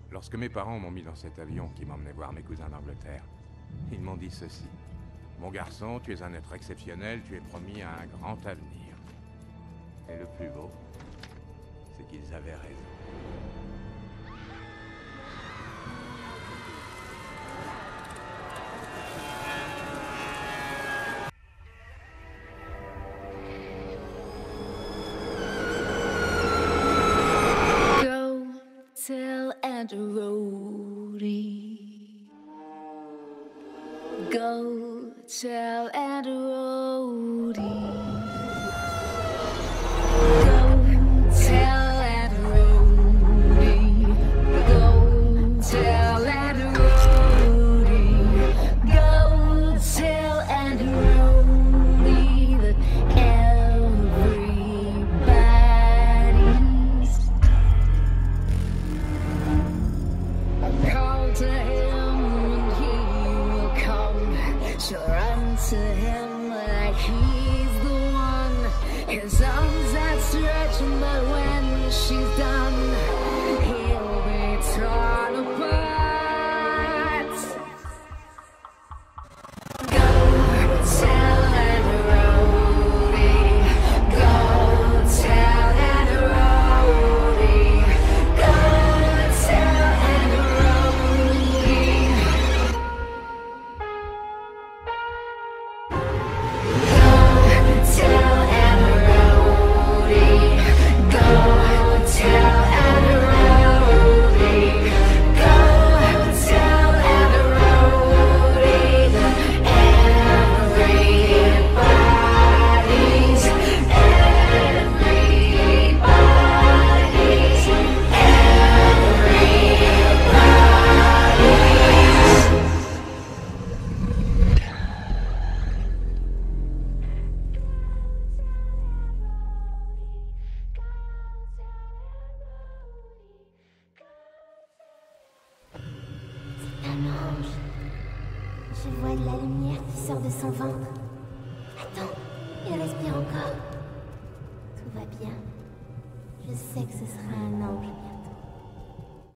Lorsque mes parents m'ont mis dans cet avion qui m'emmenait voir mes cousins d'Angleterre, ils m'ont dit ceci. Mon garçon, tu es un être exceptionnel, tu es promis à un grand avenir. Et le plus beau, c'est qu'ils avaient raison. Tell Andrew Rhodey. Go tell Andrew Rhodey. Go tell Andrew Rhodey. Go tell Andrew Rhodey. Go tell Andrew Rhodey that call to him and he will come. She'll run to him like he's the one. His arms outstretched, but when she's done, he'll be torn apart. Go tell Andrew Rhodey. Go tell Andrew Rhodey. Go tell Je vois de la lumière qui sort de son ventre. Attends, il respire encore. Tout va bien. Je sais que ce sera un ange.